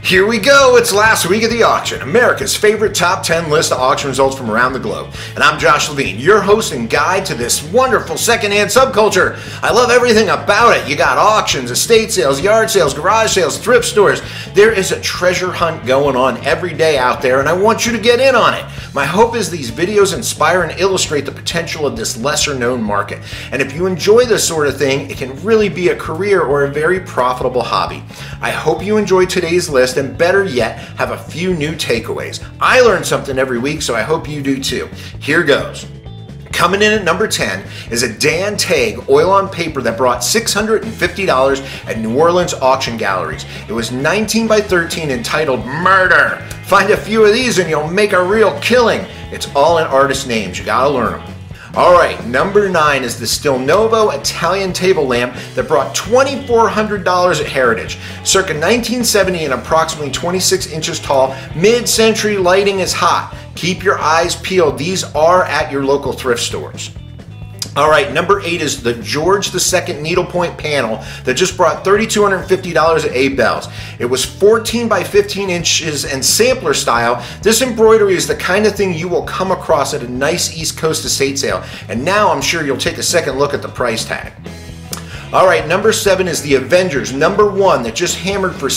Here we go, it's last week of the auction, America's favorite top 10 list of auction results from around the globe. And I'm Josh Levine, your host and guide to this wonderful secondhand subculture. I love everything about it. You got auctions, estate sales, yard sales, garage sales, thrift stores. There is a treasure hunt going on every day out there, and I want you to get in on it. My hope is these videos inspire and illustrate the potential of this lesser known market. And if you enjoy this sort of thing, it can really be a career or a very profitable hobby. I hope you enjoyed today's list, and better yet, have a few new takeaways. I learn something every week, so I hope you do too. Here goes. Coming in at number 10 is a Dan Tague Oil on paper that brought $650 at New Orleans auction galleries. It was 19 by 13 entitled Murder. Find a few of these and you'll make a real killing. It's all in artist names, you gotta learn them. Alright, number 9 is the Stilnovo Italian Table Lamp that brought $2,400 at Heritage. Circa 1970 and approximately 26 inches tall, mid-century lighting is hot. Keep your eyes peeled, these are at your local thrift stores. Alright, number 8 is the George II needlepoint panel that just brought $3,250 at Abel's. It was 14 by 15 inches and sampler style. This embroidery is the kind of thing you will come across at a nice East Coast estate sale. And now I'm sure you'll take a second look at the price tag. Alright, number 7 is the Avengers #1 that just hammered for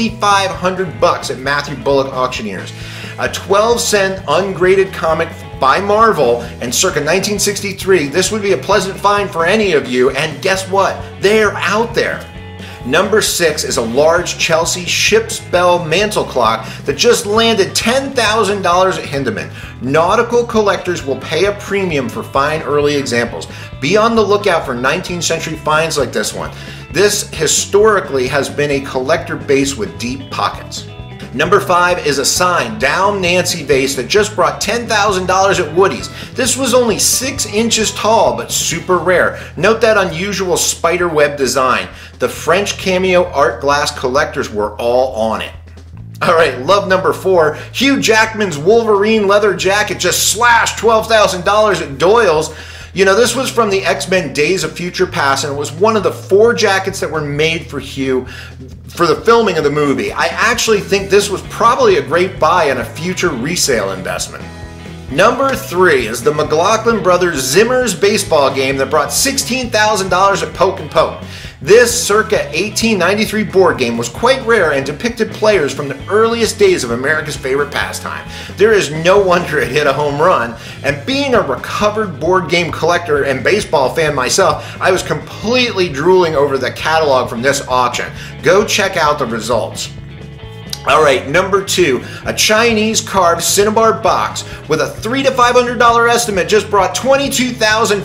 $6,500 at Matthew Bullock Auctioneers. A 12-cent ungraded comic by Marvel and circa 1963. This would be a pleasant find for any of you, and guess what? They're out there. Number 6 is a large Chelsea ship's bell mantle clock that just landed $10,000 at Hindeman. Nautical collectors will pay a premium for fine early examples. Be on the lookout for 19th century finds like this one. This historically has been a collector base with deep pockets. Number 5 is a signed Down Nancy vase that just brought $10,000 at Woody's. This was only 6 inches tall, but super rare. Note that unusual spider web design. The French cameo art glass collectors were all on it. Alright, love number 4. Hugh Jackman's Wolverine leather jacket just slashed $12,000 at Doyle's. You know, this was from the X-Men Days of Future Past, and it was one of the 4 jackets that were made for Hugh for the filming of the movie. I actually think this was probably a great buy and a future resale investment. Number 3 is the McLaughlin Brothers Zimmer's baseball game that brought $16,000 at Poke and Poke. This circa 1893 board game was quite rare and depicted players from the earliest days of America's favorite pastime. There is no wonder it hit a home run, and being a recovered board game collector and baseball fan myself, I was completely drooling over the catalog from this auction. Go check out the results. Alright, number 2, a Chinese carved cinnabar box with a $300 to $500 estimate just brought $22,500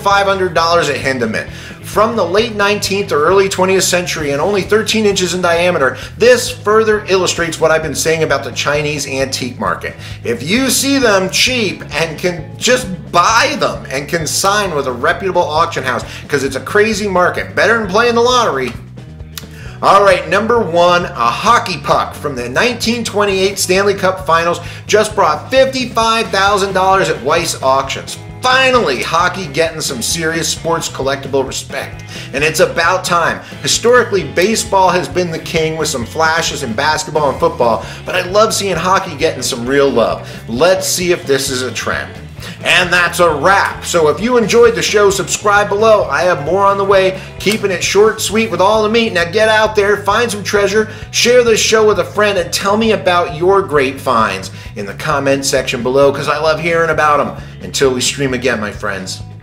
at Hindeman. From the late 19th or early 20th century and only 13 inches in diameter, this further illustrates what I've been saying about the Chinese antique market. If you see them cheap and can just buy them and consign with a reputable auction house, because it's a crazy market, better than playing the lottery. Alright, number 1, a hockey puck from the 1928 Stanley Cup Finals just brought $55,000 at Weiss Auctions. Finally, hockey getting some serious sports collectible respect. And it's about time. Historically, baseball has been the king with some flashes in basketball and football, but I love seeing hockey getting some real love. Let's see if this is a trend. And that's a wrap. So if you enjoyed the show, subscribe below. I have more on the way, keeping it short, sweet with all the meat. Now get out there, find some treasure, share this show with a friend, and tell me about your great finds in the comment section below, because I love hearing about them. Until we stream again, my friends.